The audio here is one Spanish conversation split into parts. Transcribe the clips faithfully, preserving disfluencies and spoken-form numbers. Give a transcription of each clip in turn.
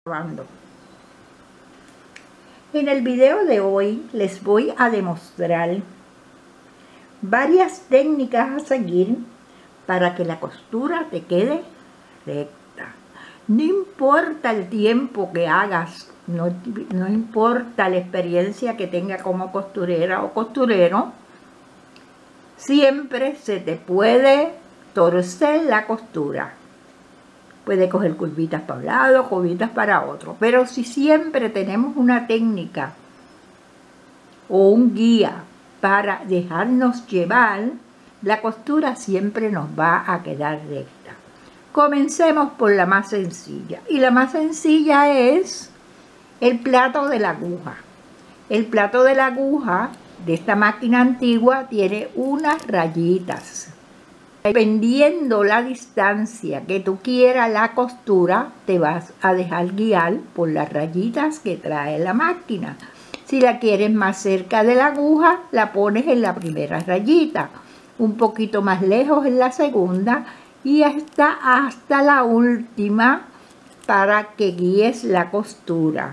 En el video de hoy les voy a demostrar varias técnicas a seguir para que la costura te quede recta. No importa el tiempo que hagas, no, no importa la experiencia que tenga como costurera o costurero, siempre se te puede torcer la costura. Puede coger curvitas para un lado, curvitas para otro. Pero si siempre tenemos una técnica o un guía para dejarnos llevar, la costura siempre nos va a quedar recta. Comencemos por la más sencilla. Y la más sencilla es el plato de la aguja. El plato de la aguja de esta máquina antigua tiene unas rayitas. Dependiendo la distancia que tú quieras la costura, te vas a dejar guiar por las rayitas que trae la máquina. Si la quieres más cerca de la aguja, la pones en la primera rayita, un poquito más lejos en la segunda y hasta, hasta la última para que guíes la costura.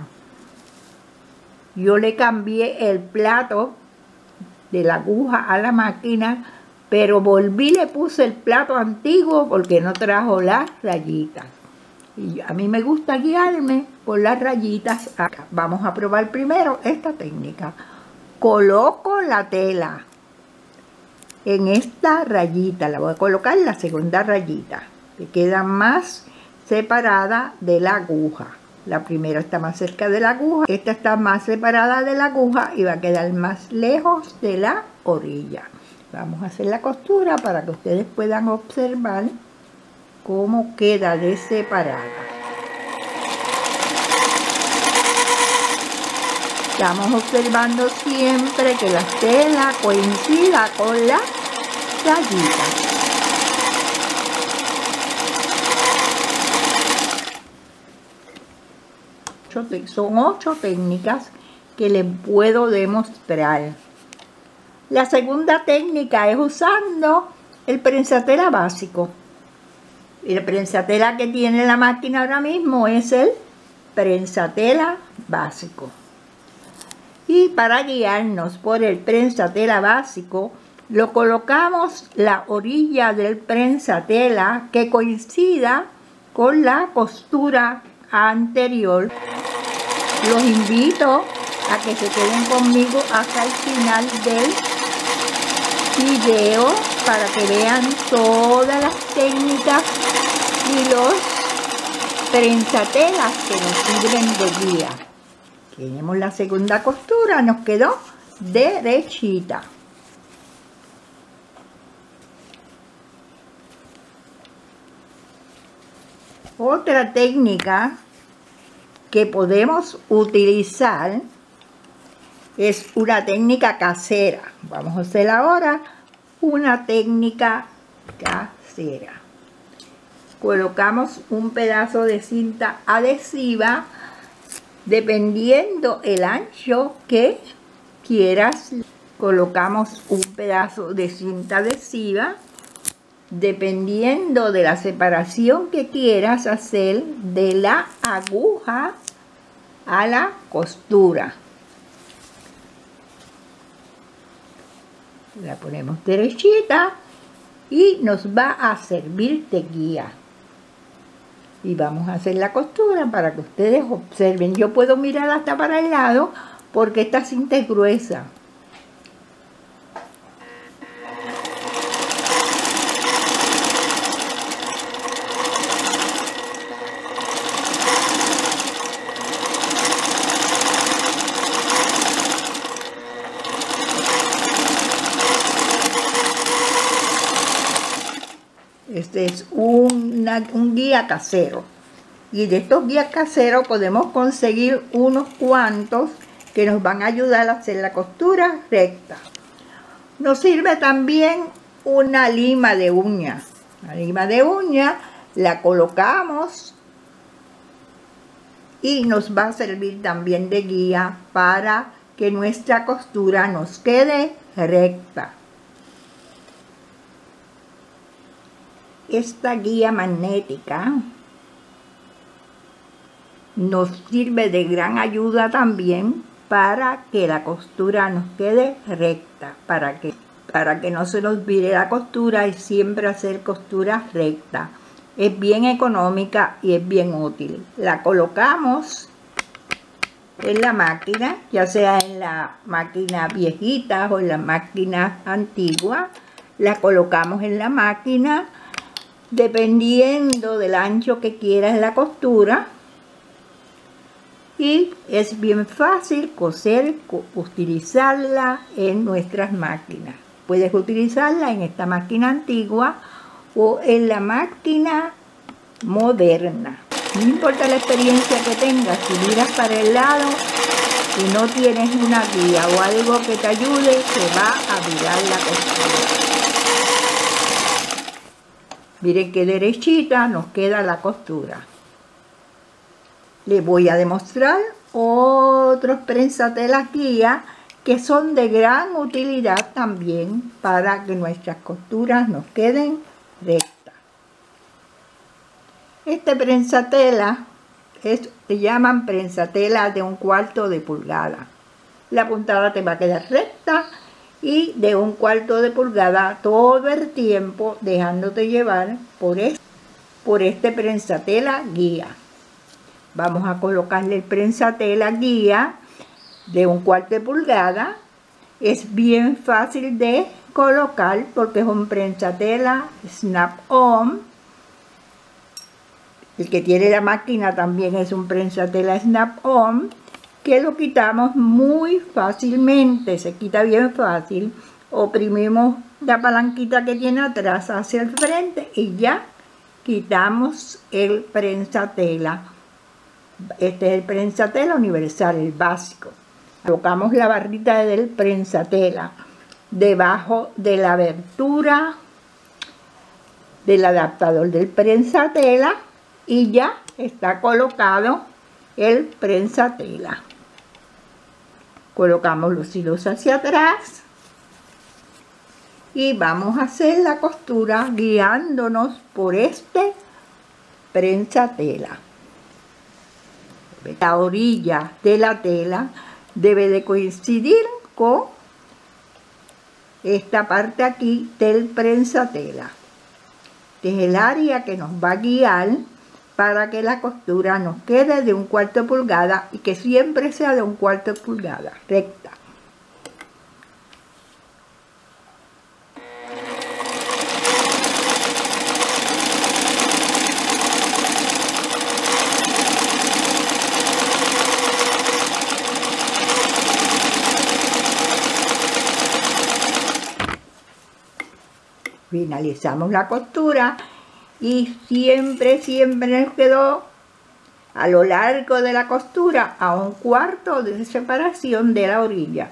Yo le cambié el plato de la aguja a la máquina, pero volví y le puse el plato antiguo porque no trajo las rayitas. Y a mí me gusta guiarme por las rayitas acá. Vamos a probar primero esta técnica. Coloco la tela en esta rayita. La voy a colocar en la segunda rayita, que queda más separada de la aguja. La primera está más cerca de la aguja. Esta está más separada de la aguja y va a quedar más lejos de la orilla. Vamos a hacer la costura para que ustedes puedan observar cómo queda de separada. Estamos observando siempre que la tela coincida con la rayita. Son ocho técnicas que les puedo demostrar. La segunda técnica es usando el prensatela básico. El prensatela que tiene la máquina ahora mismo es el prensatela básico. Y para guiarnos por el prensatela básico, lo colocamos la orilla del prensatela que coincida con la costura anterior. Los invito a que se queden conmigo hasta el final del video para que vean todas las técnicas y los prensatelas que nos sirven de guía. Tenemos la segunda costura, nos quedó derechita. Otra técnica que podemos utilizar es una técnica casera. Vamos a hacer ahora una técnica casera. Colocamos un pedazo de cinta adhesiva, dependiendo el ancho que quieras. Colocamos un pedazo de cinta adhesiva, dependiendo de la separación que quieras hacer de la aguja a la costura. La ponemos derechita y nos va a servir de guía. Y vamos a hacer la costura para que ustedes observen. Yo puedo mirar hasta para el lado porque esta cinta es gruesa. Este es una, un guía casero. Y de estos guías caseros podemos conseguir unos cuantos que nos van a ayudar a hacer la costura recta. Nos sirve también una lima de uña. La lima de uña la colocamos y nos va a servir también de guía para que nuestra costura nos quede recta. Esta guía magnética nos sirve de gran ayuda también para que la costura nos quede recta, para que, para que no se nos vire la costura y siempre hacer costura recta. Es bien económica y es bien útil. La colocamos en la máquina, ya sea en la máquina viejita o en la máquina antigua. La colocamos en la máquina dependiendo del ancho que quieras la costura, y es bien fácil coser, utilizarla en nuestras máquinas. Puedes utilizarla en esta máquina antigua o en la máquina moderna. No importa la experiencia que tengas, si miras para el lado y no tienes una guía o algo que te ayude, te va a virar la costura. Miren qué derechita nos queda la costura. Les voy a demostrar otros prensatelas guía que son de gran utilidad también para que nuestras costuras nos queden rectas. Este prensatela es, se llaman prensatela de un cuarto de pulgada. La puntada te va a quedar recta y de un cuarto de pulgada todo el tiempo, dejándote llevar por este, por este prensatela guía. Vamos a colocarle el prensatela guía de un cuarto de pulgada. Es bien fácil de colocar porque es un prensatela snap-on. El que tiene la máquina también es un prensatela snap-on, que lo quitamos muy fácilmente, se quita bien fácil. Oprimimos la palanquita que tiene atrás hacia el frente y ya quitamos el prensatela. Este es el prensatela universal, el básico. Colocamos la barrita del prensatela debajo de la abertura del adaptador del prensatela y ya está colocado el prensatela. Colocamos los hilos hacia atrás y vamos a hacer la costura guiándonos por este prensatela. La orilla de la tela debe de coincidir con esta parte aquí del prensatela. Este es el área que nos va a guiar para que la costura nos quede de un cuarto de pulgada y que siempre sea de un cuarto de pulgada, recta. Finalizamos la costura y siempre, siempre nos quedó a lo largo de la costura a un cuarto de separación de la orilla.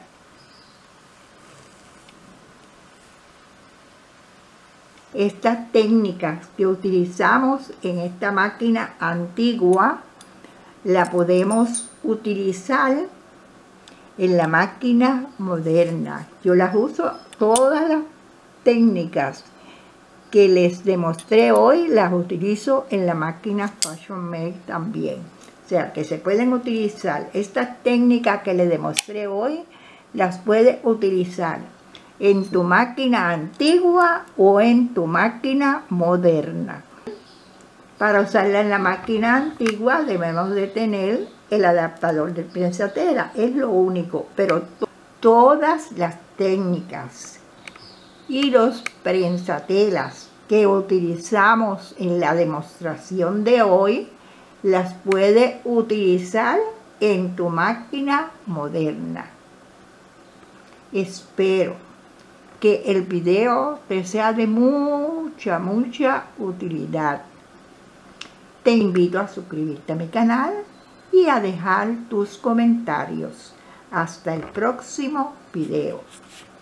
Estas técnicas que utilizamos en esta máquina antigua la podemos utilizar en la máquina moderna. Yo las uso, todas las técnicas que les demostré hoy las utilizo en la máquina Fashion Make también. O sea que se pueden utilizar estas técnicas que les demostré hoy, las puedes utilizar en tu máquina antigua o en tu máquina moderna. Para usarla en la máquina antigua debemos de tener el adaptador del prensatela, es lo único, pero to todas las técnicas y los prensatelas que utilizamos en la demostración de hoy las puedes utilizar en tu máquina moderna. Espero que el video te sea de mucha, mucha utilidad. Te invito a suscribirte a mi canal y a dejar tus comentarios. Hasta el próximo video.